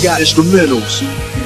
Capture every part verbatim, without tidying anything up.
got instrumentals.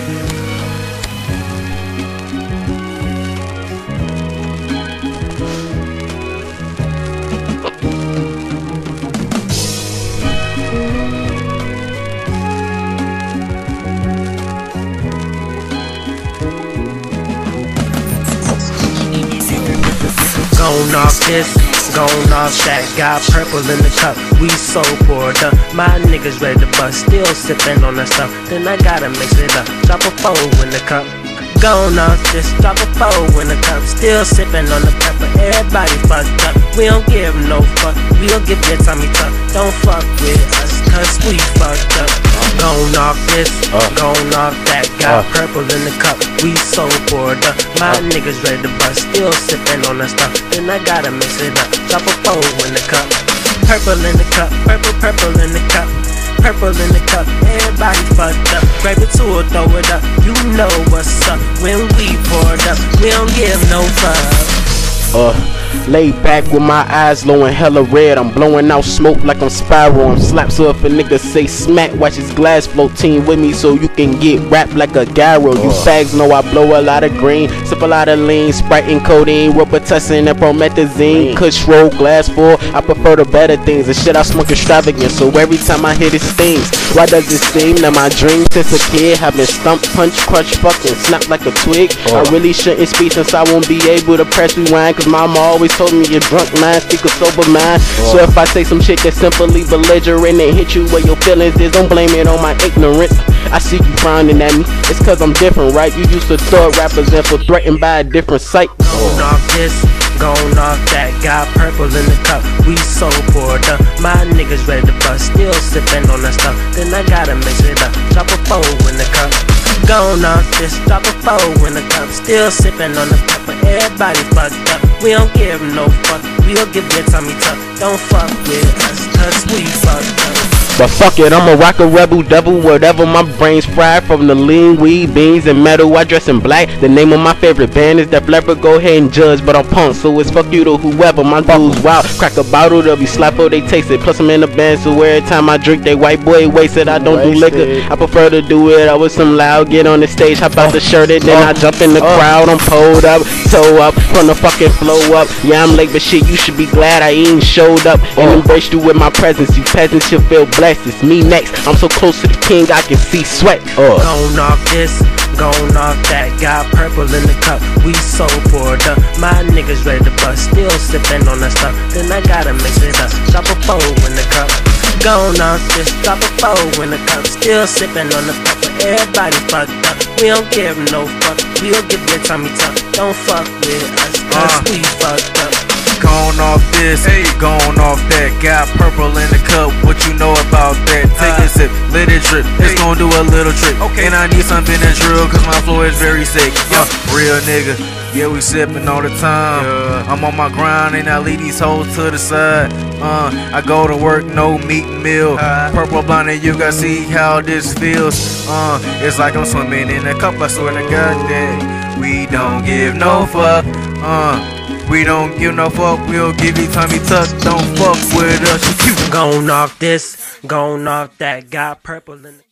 Gone off this, gone off that. Got purple in the cup, we so poured up. My niggas ready to bust, still sippin' on that stuff. Then I gotta mix it up, drop a four in the cup. Gone off this, drop a four in the cup. Still sippin' on the pepper, everybody fucked up. We don't give no fuck, we'll give your tummy tuck. Don't fuck with us, cause we fucked up. Gone off this, uh, gone off that. Got uh, purple in the cup, we so poured up. My uh, niggas ready to bust, still sippin' on that stuff. Then I gotta mix it up, drop a four in the cup. Purple in the cup, purple, purple in the cup. Purple in the cup, everybody fucked up. Grab it to her, throw it up, you know what's up. When we poured up, we don't give no fuck. Uh, lay back with my eyes low and hella red. I'm blowing out smoke like I'm Spyro. I'm slap, so if a nigga say smack, watch his glass float. Team with me so you can get wrapped like a gyro. You fags know I blow a lot of green, sip a lot of lean, Sprite and codeine, Robitussin and promethazine. Kush roll, glass full, I prefer the better things. The shit I smoke extravagant, so every time I hit it stings. Why does it seem that my dreams since a kid have been stump, punch, crush, fucking snap like a twig? I really shouldn't speak since I won't be able to press rewind, cause mama always told me you're drunk mind, speak a sober mind. So if I say some shit that's simply belligerent and hit you where your feelings is, don't blame it on my ignorance. I see you frowning at me, it's cause I'm different, right? You used to thug rappers and feel threatened by a different sight. Gone off this, gone off that. Got purple in the cup, we so poured up. My niggas ready to bust, still sippin' on that stuff. Then I gotta mix it up, drop a four in the cup. Gone off this, drop a four in the cup. Still sippin' on the pepper, everybody fucked up. We don't give no fuck, we'll give your tummy tuck. Don't fuck with us, cause we fucked up. But fuck it, I'm a rock a rebel devil, whatever my brain's fried. From the lean, weed, beans, and metal, I dress in black. The name of my favorite band is Def Leppard, go ahead and judge, but I'm punk, so it's fuck you to whoever. My dudes wild, crack a bottle, they'll be slappo, they taste it. Plus I'm in the band, so every time I drink, they white boy wasted. I don't do liquor, I prefer to do it. I was some loud, get on the stage, hop out the shirt, and then I jump in the crowd. I'm pulled up, toe up, from the fucking flow up. Yeah, I'm late, but shit, you should be glad I ain't showed up and embraced you with my presence. You peasants should feel blessed. It's me next, I'm so close to the king I can see sweat. uh. Gone off this, gone off that. Got purple in the cup, we so poured up. My niggas ready to bust, still sippin' on that stuff. Then I gotta mix it up, drop a four in the cup. Gone off this, drop a four in the cup. Still sippin' on the pepper, everybody fucked up. We don't give no fuck, we'll give your tummy tuck. Don't fuck with us, cause uh. we fucked up. Gone off this, hey, gone off that. Got purple in the cup, what you know about that? Take uh, a sip, let it drip, it's hey. Gonna do a little trick. Okay. And I need something that's real, cause my flow is very sick. Uh, real nigga, yeah, we sippin' all the time. Yeah. I'm on my grind and I leave these hoes to the side. Uh, I go to work, no meat and meal. Uh, Purple blind and you gotta see how this feels. Uh, it's like I'm swimming in a cup, I swear to God that we don't give no fuck. Uh, We don't give no fuck, we'll give you tummy tuck. Don't fuck with us, you Gone off this, gone off that. Got purple in the